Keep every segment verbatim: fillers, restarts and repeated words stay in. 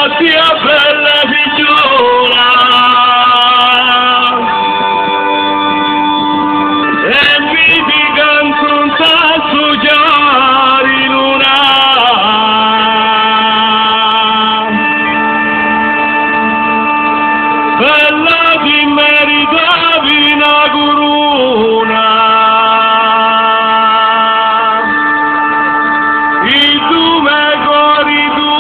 sia bella figliuola e mi dican con tasso chiari luna bella ti meritavi una corona e tu me cori tu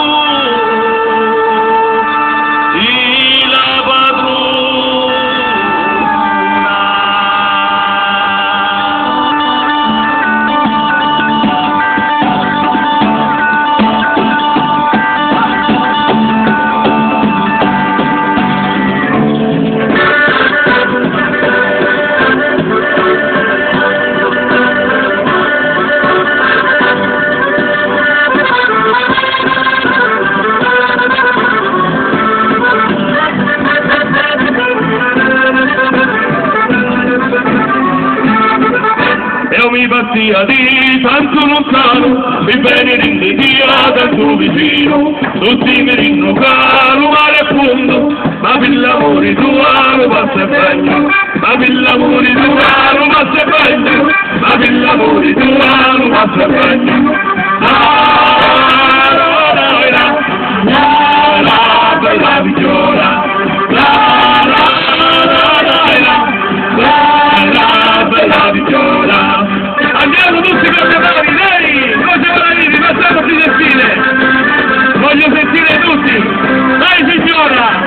io mi passia di tanto lontano, mi bene l'invidia dal tuo vicino, tutti mi rinnocano male a fondo, ma per l'amore tuo non passa bagno, ma per l'amore tuo non passa bagno, ma per l'amore tuo non passa bagno. La la la la la bella figliola, la la la la la bella figliola. Andiamo tutti con le mani, dai! Cosa volete? Facciamoci sentire! Voglio sentire tutti! Dai signora!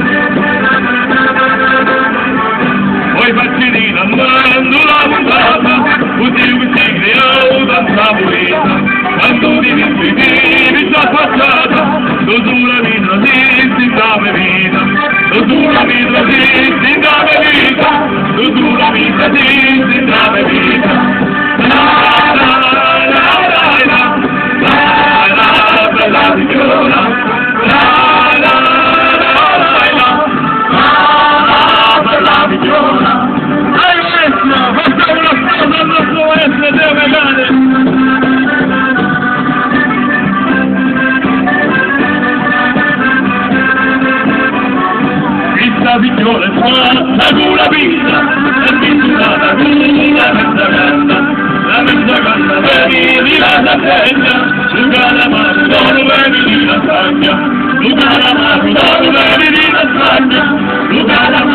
Poi faccini andando la puntata, così che si creò tanta purezza, quando ti vestiti già facciata, tu sulla vita si si dava vita, tu sulla vita si si dava vita, tu sulla vita si si dava vita. La la la la la la la bella figliola, la la la la la la bella figliola. Dai maestro, facciamo una sposa al nostro maestro Deo Megane. Questa figliola è fatta con la vita, è misurata con una mezza gamba. La mezza canna vedi la sassegna, Luca la mano non vedi la spagna, Luca la mano non vedi la spagna, Luca la